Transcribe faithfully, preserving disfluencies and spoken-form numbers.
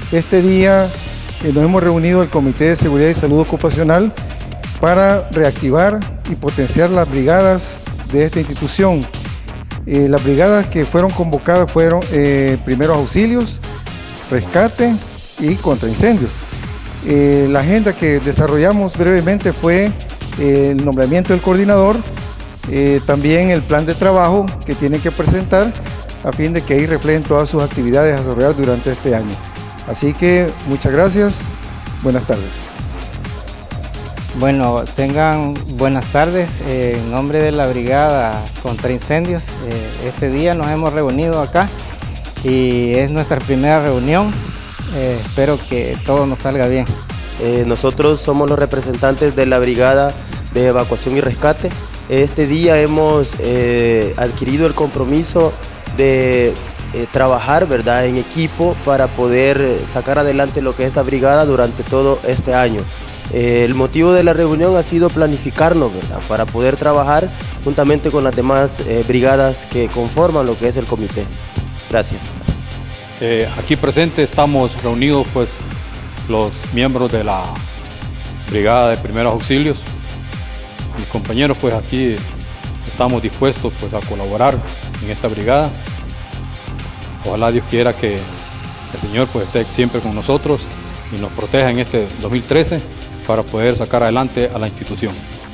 Este día eh, nos hemos reunido el Comité de Seguridad y Salud Ocupacional para reactivar y potenciar las brigadas de esta institución. Eh, las brigadas que fueron convocadas fueron eh, primeros auxilios, rescate y contraincendios. Eh, la agenda que desarrollamos brevemente fue eh, el nombramiento del coordinador, eh, también el plan de trabajo que tienen que presentar a fin de que ahí reflejen todas sus actividades a desarrollar durante este año. Así que muchas gracias, buenas tardes. Bueno, tengan buenas tardes. Eh, en nombre de la Brigada Contra Incendios, eh, este día nos hemos reunido acá y es nuestra primera reunión. Eh, espero que todo nos salga bien. Eh, nosotros somos los representantes de la Brigada de Evacuación y Rescate. Este día hemos eh, adquirido el compromiso de eh, trabajar, ¿verdad?, en equipo para poder sacar adelante lo que es esta brigada durante todo este año. Eh, el motivo de la reunión ha sido planificarnos, ¿verdad?, para poder trabajar juntamente con las demás eh, brigadas que conforman lo que es el comité. Gracias. Eh, aquí presente estamos reunidos pues los miembros de la Brigada de Primeros Auxilios. Mis compañeros pues aquí estamos dispuestos pues a colaborar en esta brigada. Ojalá Dios quiera que el Señor pues esté siempre con nosotros y nos proteja en este dos mil trece para poder sacar adelante a la institución.